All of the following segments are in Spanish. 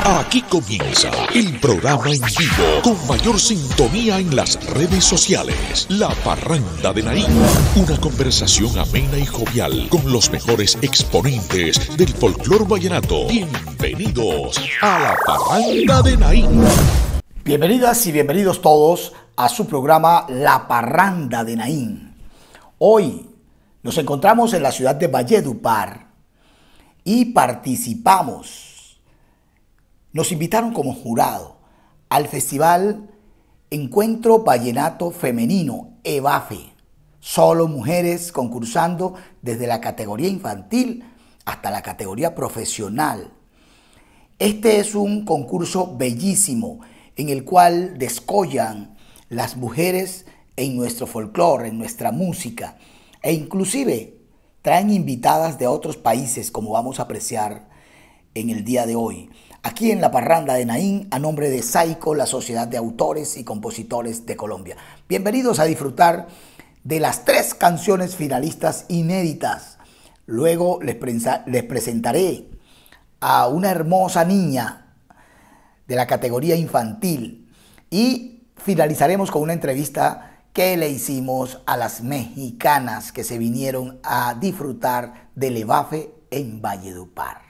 Aquí comienza el programa en vivo con mayor sintonía en las redes sociales. La Parranda de Naín. Una conversación amena y jovial con los mejores exponentes del folclor vallenato. Bienvenidos a La Parranda de Naín. Bienvenidas y bienvenidos todos a su programa La Parranda de Naín. Hoy nos encontramos en la ciudad de Valledupar y participamos. Nos invitaron como jurado al festival Encuentro Vallenato Femenino, EVAFE. Solo mujeres concursando desde la categoría infantil hasta la categoría profesional. Este es un concurso bellísimo en el cual descollan las mujeres en nuestro folclore, en nuestra música, e inclusive traen invitadas de otros países, como vamos a apreciar en el día de hoy. Aquí en La Parranda de Naín, a nombre de SAICO, la Sociedad de Autores y Compositores de Colombia. Bienvenidos a disfrutar de las 3 canciones finalistas inéditas. Luego les presentaré a una hermosa niña de la categoría infantil y finalizaremos con una entrevista que le hicimos a las mexicanas que se vinieron a disfrutar del EVAFE en Valledupar.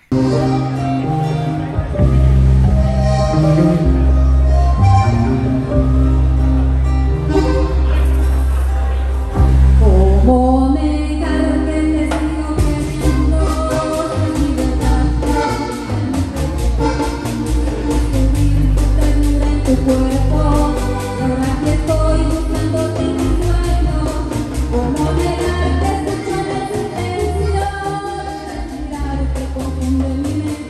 Como negar que te sigo queriendo con libertad, sentir tu ternura en tu cuerpo, ahora que estoy buscándote en mi sueño. Como negar que escucho en el silencio, respirar que confunde mi mente.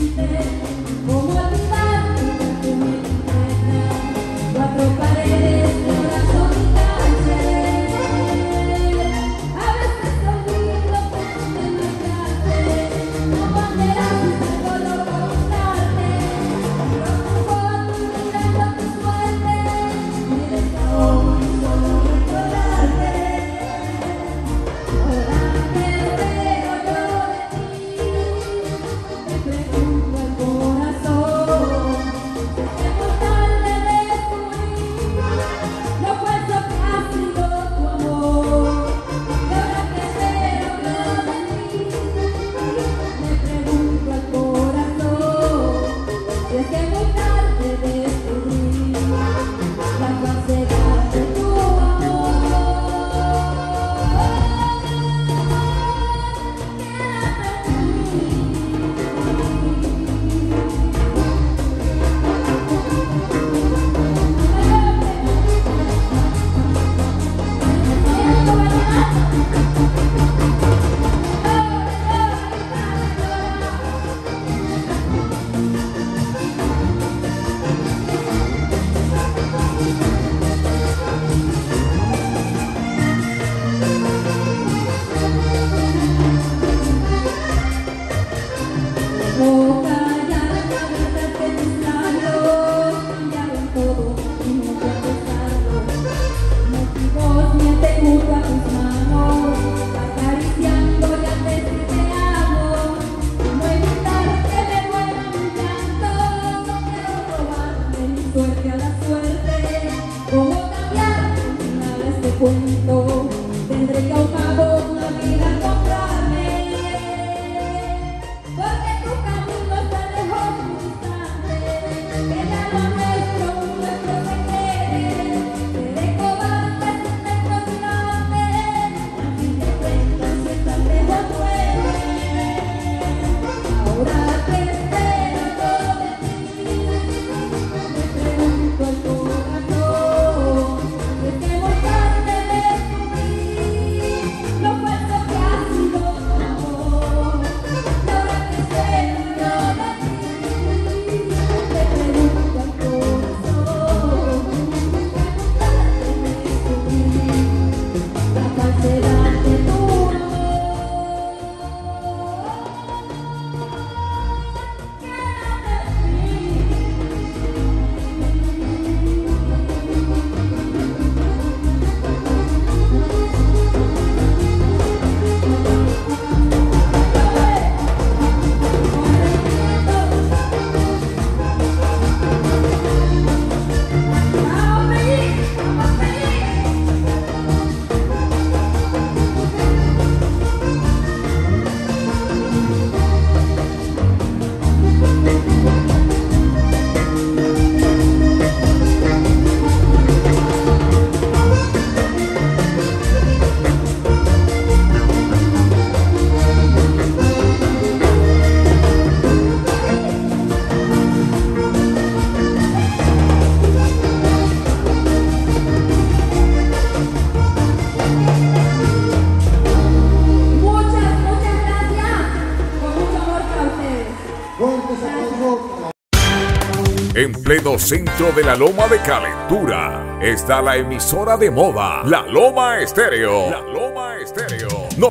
En pleno centro de la Loma de Calentura está la emisora de moda, La Loma Estéreo. La Loma Estéreo.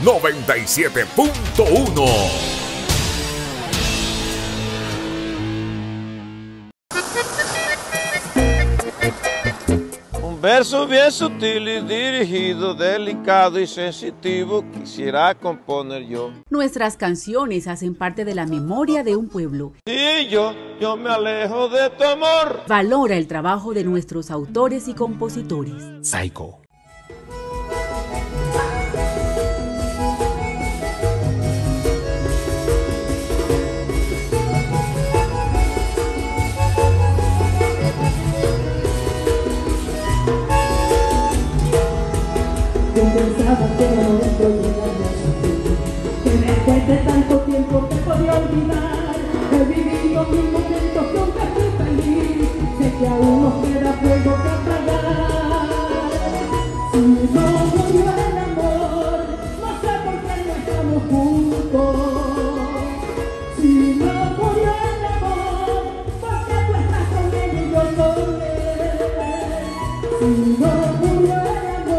97.1. Verso bien sutil y dirigido, delicado y sensitivo, quisiera componer yo. Nuestras canciones hacen parte de la memoria de un pueblo. Y yo me alejo de tu amor. Valora el trabajo de nuestros autores y compositores. Psycho. Yo pensaba que no esto llegaría a su fin, que después de tanto tiempo te podía olvidar. He vivido mil momentos que aunque fui feliz, sé que aún nos queda fuego que apagar. Si no murió el amor, no sé por qué no estamos juntos. Si no murió el amor, ¿por qué tú estás con él y yo con él? Si no murió el amor,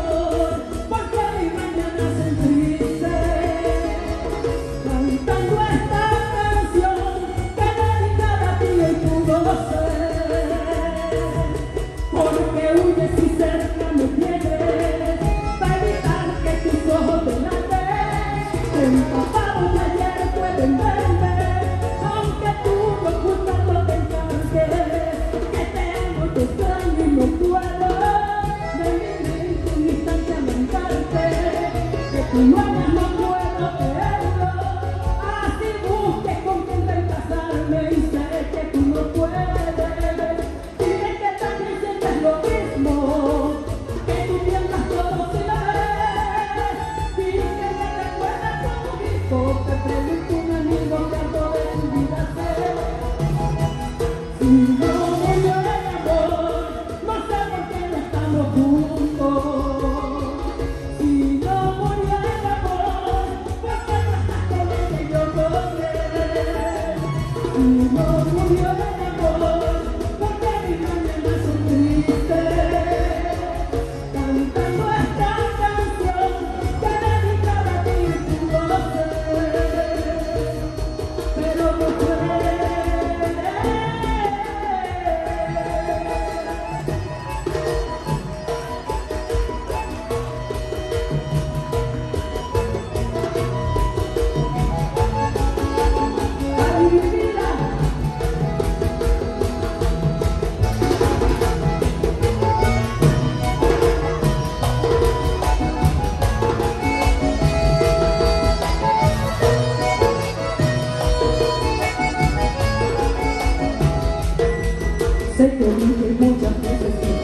sé que dije muchas veces que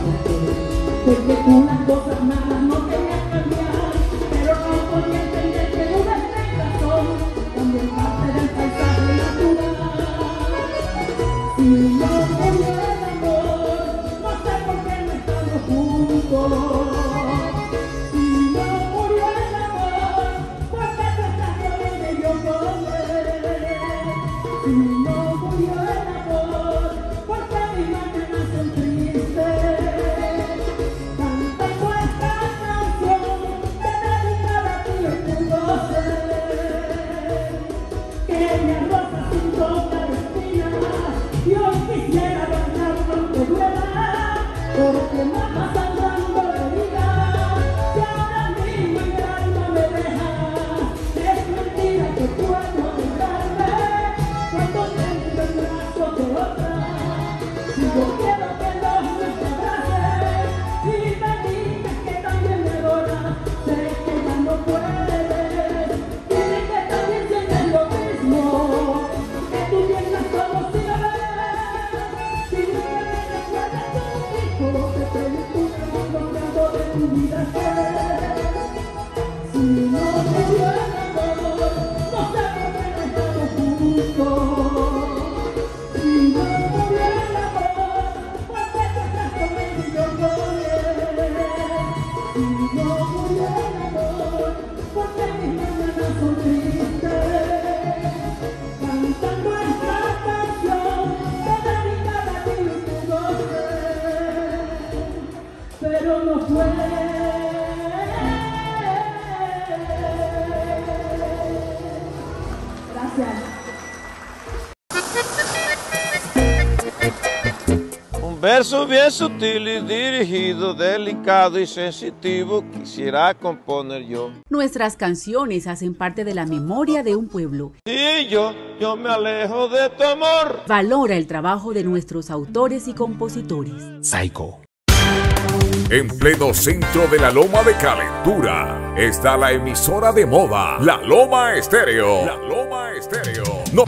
porque tú las cosas nada no querías cambiar, pero no podía entender que una explicación también parte del paisaje natural. Si no murió el amor, no sé por qué no estamos juntos. Si no murió el amor, ¿por qué tú estás con ella y yo con él? Si no murió el amor, mis mañanas son tristes, cantando esta canción que dedicaba a ti el mundo sé, que mi rosa sin tocar espinas, y hoy quisiera bailarlo aunque duela, porque me va sangrando la herida, que ahora mismo mi alma me deja. Es mentira que puedo negarme cuando tengo Un verso bien sutil y dirigido, delicado y sensitivo, quisiera componer yo. Nuestras canciones hacen parte de la memoria de un pueblo. Y yo me alejo de tu amor. Valora el trabajo de nuestros autores y compositores. Psycho. En pleno centro de la Loma de Calentura está la emisora de moda, La Loma Estéreo. La Loma Estéreo.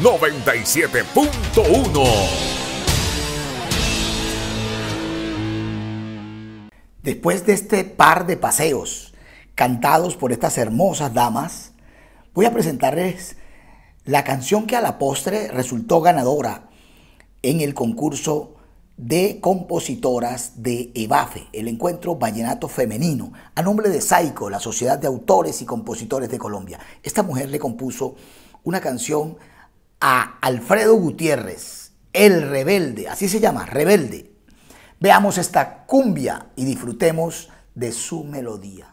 97.1. Después de este par de paseos cantados por estas hermosas damas, voy a presentarles la canción que a la postre resultó ganadora en el concurso de compositoras de EVAFE, el Encuentro Vallenato Femenino, a nombre de Psycho, la Sociedad de Autores y Compositores de Colombia. Esta mujer le compuso una canción a Alfredo Gutiérrez, El Rebelde, así se llama, Rebelde. Veamos esta cumbia y disfrutemos de su melodía.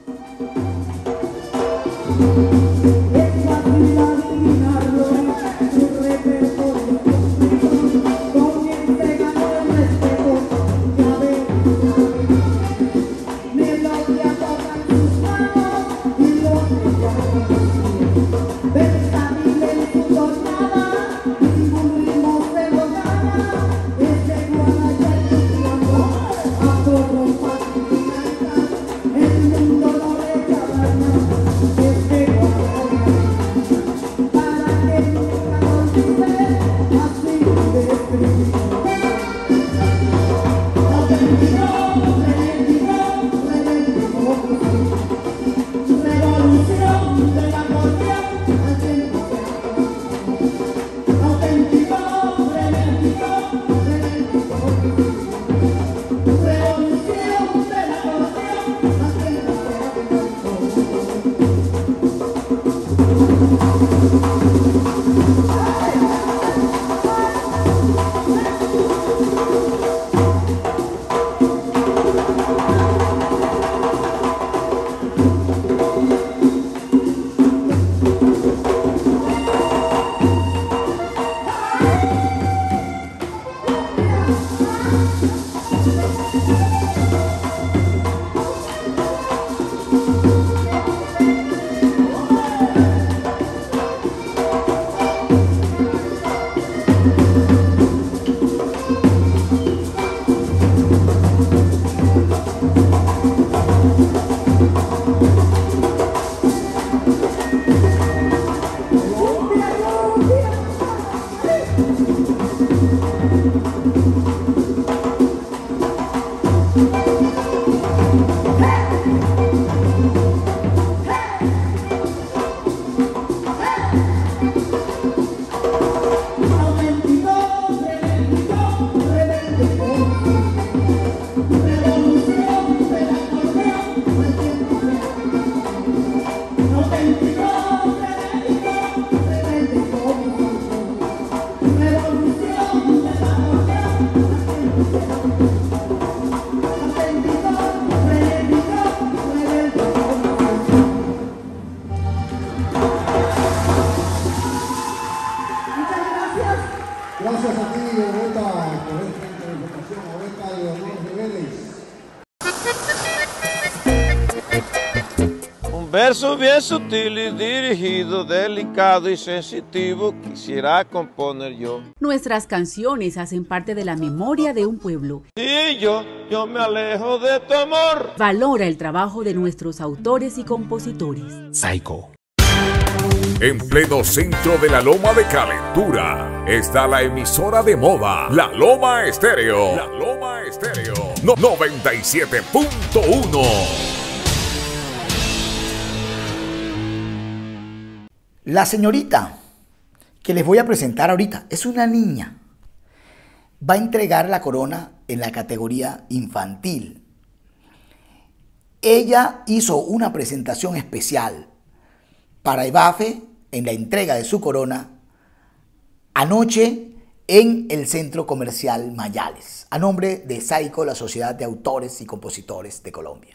Gracias a ti, Oreta, por esta interpretación, Oreta de Honor Reveles. Un verso bien sutil y dirigido, delicado y sensitivo, quisiera componer yo. Nuestras canciones hacen parte de la memoria de un pueblo. Y yo me alejo de tu amor. Valora el trabajo de nuestros autores y compositores. Psycho. En pleno centro de la Loma de Calentura está la emisora de moda, La Loma Estéreo. La Loma Estéreo. 97.1. La señorita que les voy a presentar ahorita es una niña. Va a entregar la corona en la categoría infantil. Ella hizo una presentación especial para EVAFE en la entrega de su corona anoche en el Centro Comercial Mayales, a nombre de Psycho, la Sociedad de Autores y Compositores de Colombia.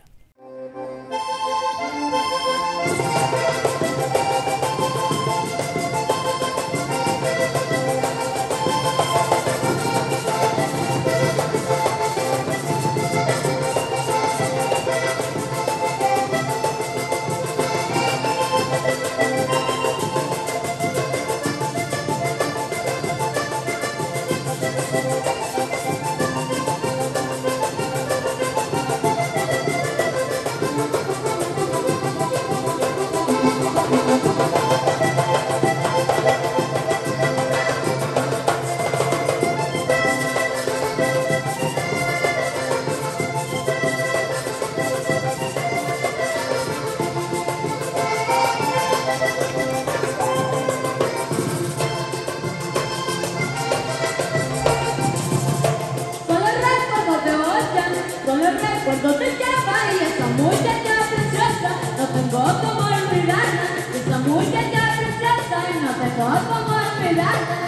mejor como olvidarte.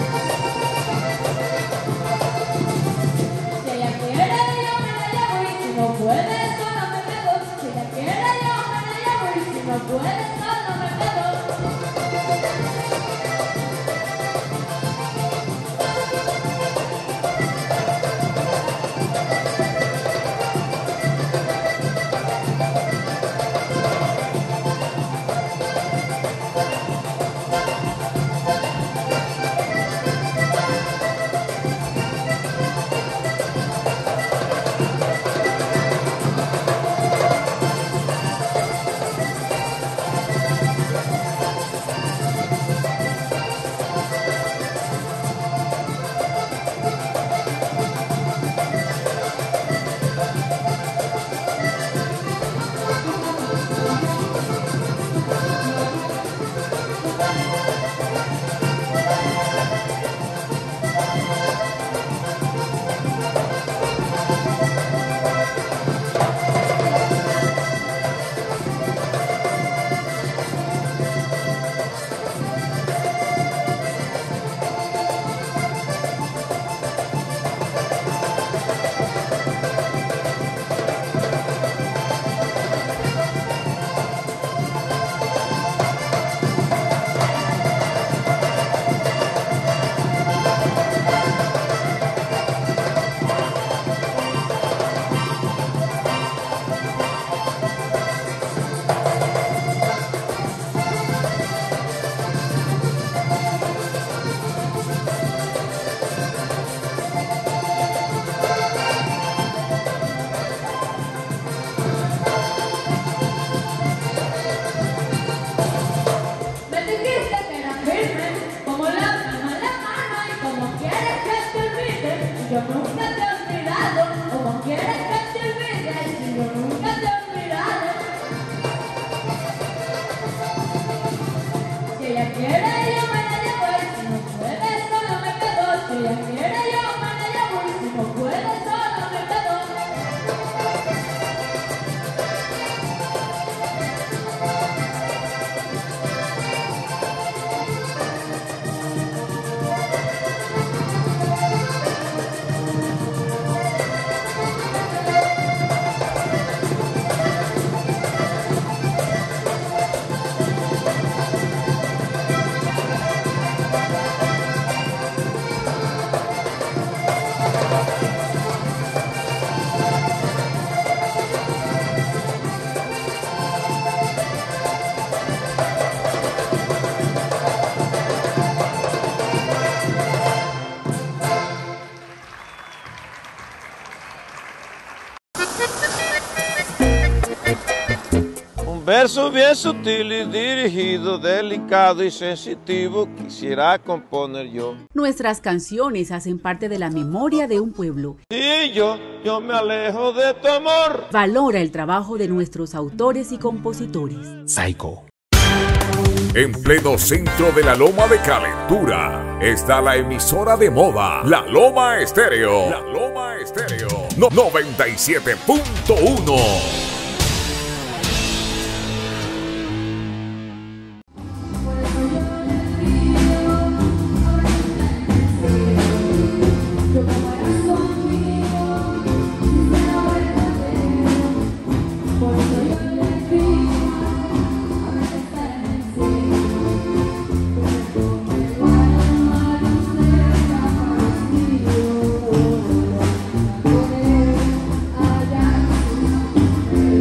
Si ella quiere yo me la llevo y si no puede solo me quedo. Si ella quiere yo me la llevo y si no puede solo me quedo. Yo nunca te he olvidado, como quieres que te olvide, si yo nunca te he olvidado. Si ella quiere yo me la llevo y si no puede solo me quedo. Si ella quiere yo me la llevo y si no puede solo me quedo. Verso bien sutil y dirigido, delicado y sensitivo, quisiera componer yo. Nuestras canciones hacen parte de la memoria de un pueblo. Y yo me alejo de tu amor. Valora el trabajo de nuestros autores y compositores. Psycho. En pleno centro de la Loma de Calentura está la emisora de moda, La Loma Estéreo. La Loma Estéreo. 97.1. Allá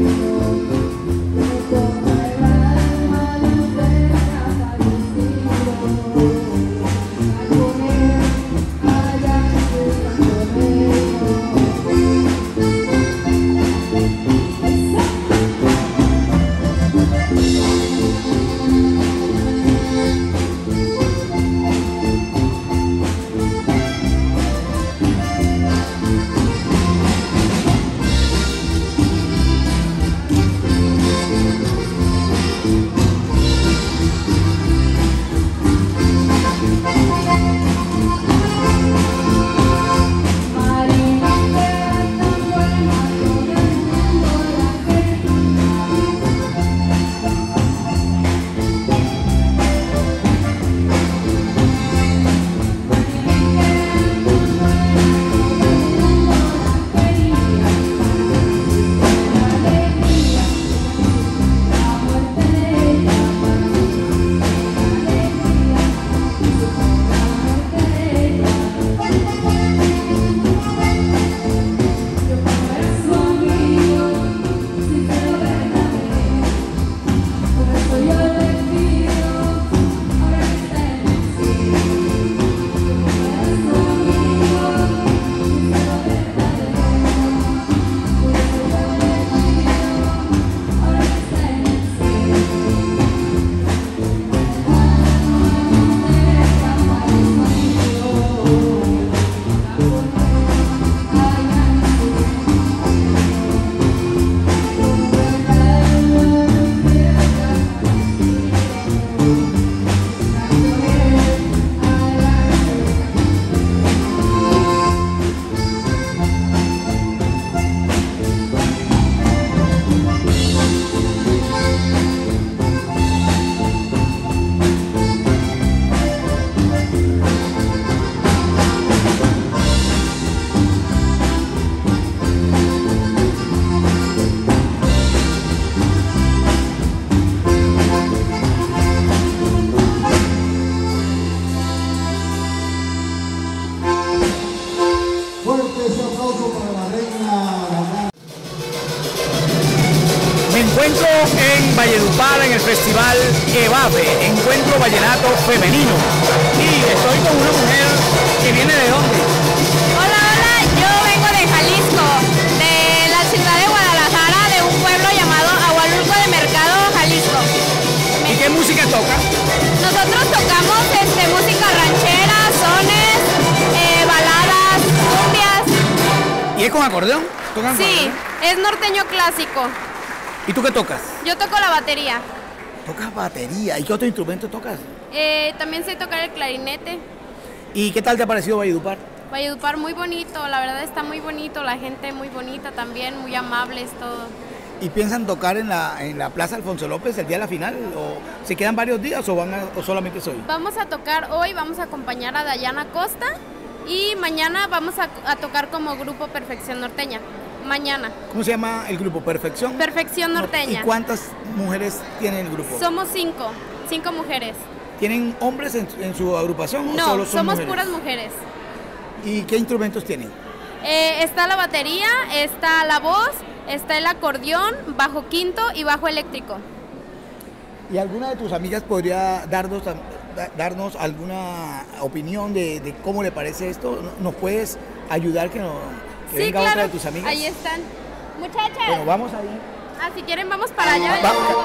en Valledupar en el festival EVAFE, Encuentro Vallenato Femenino. Y estoy con una mujer que viene de dónde. Hola, hola, yo vengo de Jalisco, de la ciudad de Guadalajara, de un pueblo llamado Agualulco de Mercado, Jalisco. ¿Y qué música toca? Nosotros tocamos música ranchera, sones, baladas, cumbias. ¿Y es con acordeón? ¿Tocan con Sí, acordeón? es norteño clásico. ¿Y tú qué tocas? Yo toco la batería. Tocas batería. ¿Y qué otro instrumento tocas? También sé tocar el clarinete. ¿Y qué tal te ha parecido Valledupar? Valledupar muy bonito, la verdad está muy bonito, la gente muy bonita también, muy amables, todo. ¿Y piensan tocar en la Plaza Alfonso López el día de la final? ¿O se quedan varios días o solamente es hoy? Vamos a tocar hoy, vamos a acompañar a Dayana Costa y mañana vamos a tocar como grupo Perfección Norteña. Mañana. ¿Cómo se llama el grupo? ¿Perfección? Perfección Norteña. ¿Y cuántas mujeres tiene el grupo? Somos 5 mujeres. ¿Tienen hombres en su agrupación o No, solo son somos mujeres? puras mujeres. ¿Y qué instrumentos tienen? Está la batería, está la voz, está el acordeón, bajo quinto y bajo eléctrico. ¿Y alguna de tus amigas podría darnos alguna opinión de cómo le parece esto? ¿Nos puedes ayudar que Sí, venga claro, otra de tus amigas? ahí están. Muchachas, Bueno, vamos ahí. si quieren vamos para allá.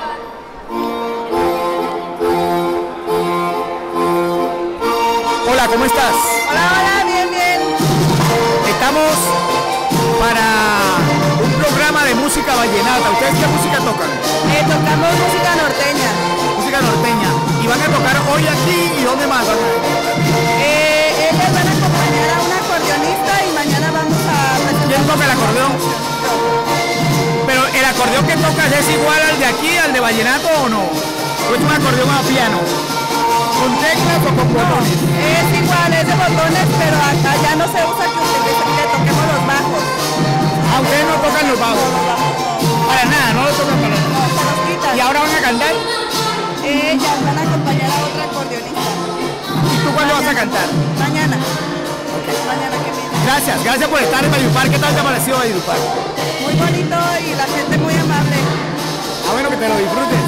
Hola, ¿cómo estás? Hola, bien, bien. Estamos para un programa de música vallenata. ¿Ustedes qué música tocan? Tocamos música norteña. Música norteña. ¿Y van a tocar hoy aquí y dónde más? Ellas van a acompañar a un acordeonista y mañana vamos a... ¿Quién toca el acordeón? Pero el acordeón que tocas es igual al de aquí, al de vallenato o no? ¿O es un acordeón a piano? ¿Con teclas o con botones? Es igual, es de botones, pero acá ya no se usa que toquemos los bajos. Ah, ustedes no tocan los bajos. Para nada, no lo tocan para nada. No, se los quitan. ¿Y ahora van a cantar? Ellas van a acompañar a otra acordeonista. ¿Y tú cuándo vas a cantar? Mañana. Mañana que viene. Gracias por estar en Valledupar. ¿Qué tal te ha parecido Valledupar? Muy bonito y la gente muy amable. Ah, bueno, que te lo disfrutes.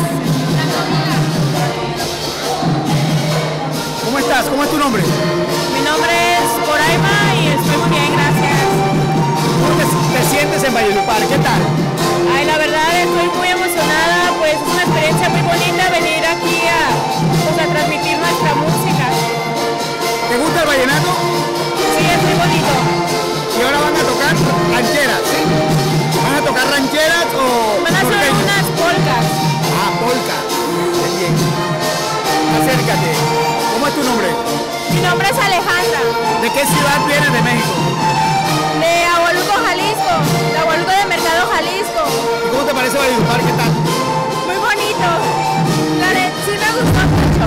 ¿Cómo estás? ¿Cómo es tu nombre? Mi nombre es Coraima y estoy muy bien, gracias. ¿Cómo te sientes en Valledupar? ¿Qué tal? Ay, la verdad estoy muy emocionada, pues es una experiencia muy bonita venir aquí a transmitir nuestra música. ¿Te gusta el vallenato? Sí, es muy bonito. Y ahora van a tocar rancheras, ¿sí? ¿Van a tocar rancheras o Van a hacer norteñas? unas polcas. Ah, polka. Qué bien. Acércate. ¿Cómo es tu nombre? Mi nombre es Alejandra, ¿De qué ciudad vienes de México? de Agualulco, Jalisco, de Agualulco de Mercado, Jalisco. ¿Y cómo te parece Valledupar? ¿Qué tal? Muy bonito. La neta, sí me gustó mucho.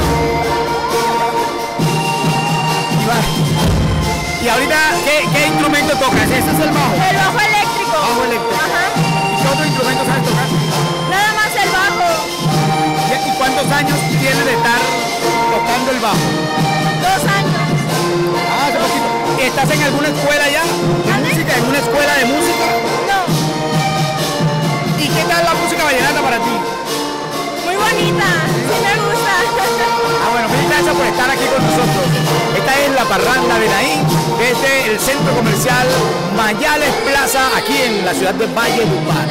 Y ahorita, ¿qué instrumento tocas? ¿Ese es el bajo? El bajo eléctrico. Bajo eléctrico. Ajá. ¿Y qué otro instrumento sabes tocar? Nada más el bajo. ¿Y cuántos años tienes de estar tocando el bajo? 2 años. Ah, hace poquito. ¿Estás en alguna escuela ya? ¿De música? ¿En una escuela de música? No. ¿Y qué tal la música vallenata para ti? Muy bonita. Sí me gusta. Ah, bueno, mil gracias por estar aquí con nosotros. Esta es la parranda de Naín, desde el centro comercial Mayales Plaza, aquí en la ciudad de Valledupar.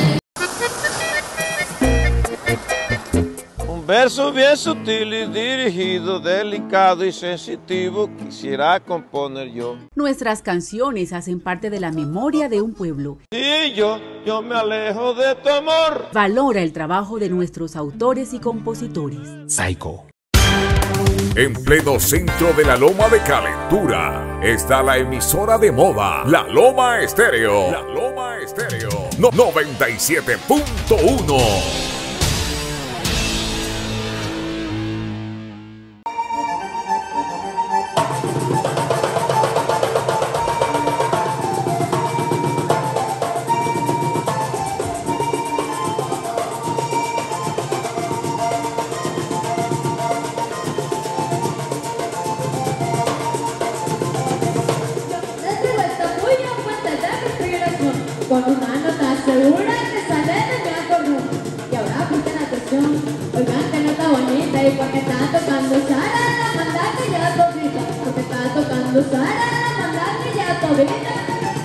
Un verso bien sutil y dirigido, delicado y sensitivo, quisiera componer yo. Nuestras canciones hacen parte de la memoria de un pueblo. Y yo me alejo de tu amor. Valora el trabajo de nuestros autores y compositores. Psycho. En pleno centro de la Loma de Calentura está la emisora de moda, La Loma Estéreo. La Loma Estéreo. 97.1. Con una nota segura que sale de mi acordeón. Y ahora presten atención, Ey, porque está tocando Sara, la mandaste ya todita. Porque está tocando Sara, la mandaste ya todita.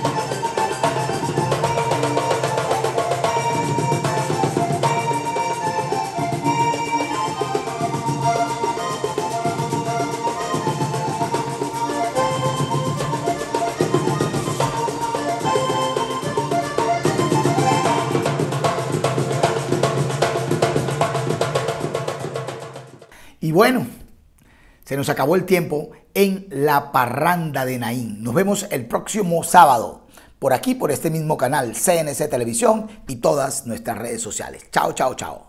Y bueno, se nos acabó el tiempo en La Parranda de Naín. Nos vemos el próximo sábado, por aquí, por este mismo canal, CNC Televisión y todas nuestras redes sociales. Chao, chao, chao.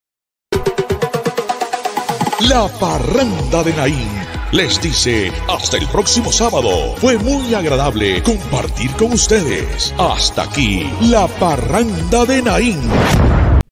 La Parranda de Naín les dice hasta el próximo sábado. Fue muy agradable compartir con ustedes. Hasta aquí, La Parranda de Naín.